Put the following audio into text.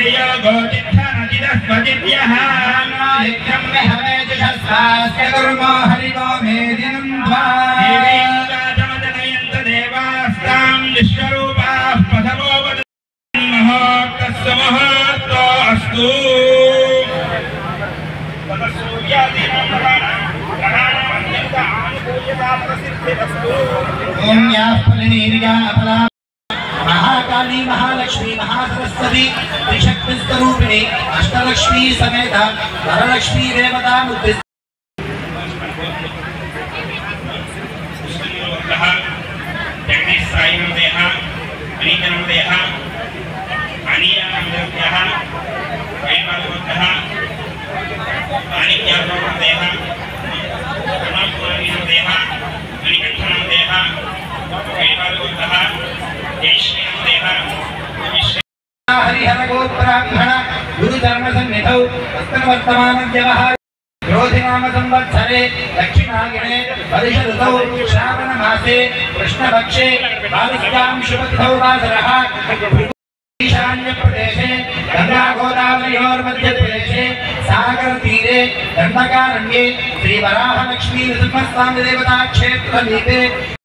महाकाली महालक्ष्मी महासरस्वती त्रिशक्ति स्वरूपिणी अष्टलक्ष्मी समेत वरलक्ष्मी देवता मुद्रित हरिहर गोत्रांगण गुरुधर्म सन्निधौ वर्तमान व्यवहार क्रोधिनाम संवत्सरे दक्षिणागिने वर्ष ऋतौ श्रावण मासे कृष्णपक्षे बालिकां शुभतिथौ वासरः ईशान्य प्रदेशे गंगा गोदावरीयोर्मध्ये प्रदेशे सागर तीरे दंडकारण्ये श्री वराह लक्ष्मी नृसिंहस्वामी देवता क्षेत्र समीपे